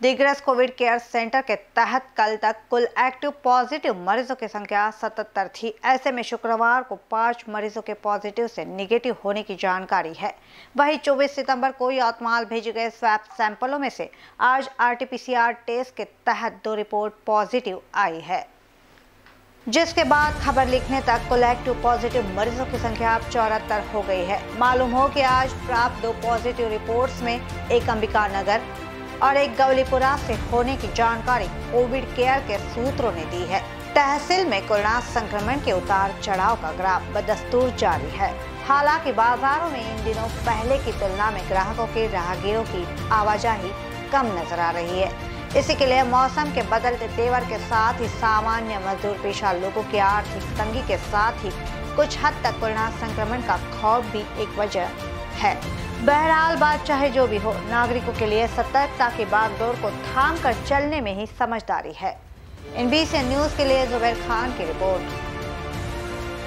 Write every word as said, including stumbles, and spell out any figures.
Digras Covid care centre के तहत कल तक कुल एक्टिव पॉजिटिव मरीजों की संख्या सतहत्तर थी। ऐसे में शुक्रवार को पांच मरीजों के पॉजिटिव से निगेटिव होने की जानकारी है। वहीं चौबीस सितंबर को यातमाल भेजे गए स्वैब सैंपलों में से आज आरटीपीसीआर टेस्ट के तहत दो रिपोर्ट पॉजिटिव आई है, जिसके बाद खबर लिखने तक कुल एक्टिव पॉजिटिव मरीजों की संख्या अब चौहत्तर हो गई है। मालूम हो कि आज प्राप्त दो पॉजिटिव रिपोर्ट्स में एक अंबिका नगर और एक गवलीपुरा से होने की जानकारी कोविड केयर के सूत्रों ने दी है। तहसील में कोरोना संक्रमण के उतार चढ़ाव का ग्राफ बदस्तूर जारी है। हालांकि बाजारों में इन दिनों पहले की तुलना में ग्राहकों के राहगीरों की आवाजाही कम नजर आ रही है। इसी के लिए मौसम के बदलते तेवर के साथ ही सामान्य मजदूर पेशा लोगों की आर्थिक तंगी के साथ ही कुछ हद तक कोरोना संक्रमण का खौफ भी एक वजह है। बहरहाल बात चाहे जो भी हो, नागरिकों के लिए सतर्कता की बागडोर को थाम कर चलने में ही समझदारी है। एनबीसी न्यूज के लिए जुबैर खान की रिपोर्ट।